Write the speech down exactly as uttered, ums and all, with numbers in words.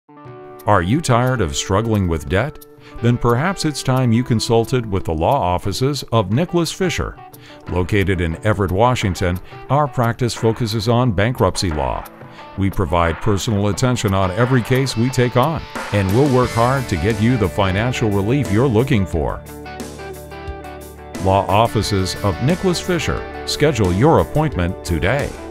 Are you tired of struggling with debt? Then perhaps it's time you consulted with the law offices of Nicholas Fisher. Located in Everett, Washington, our practice focuses on bankruptcy law. We provide personal attention on every case we take on, and we'll work hard to get you the financial relief you're looking for. Law offices of Nicholas Fisher. Schedule your appointment today.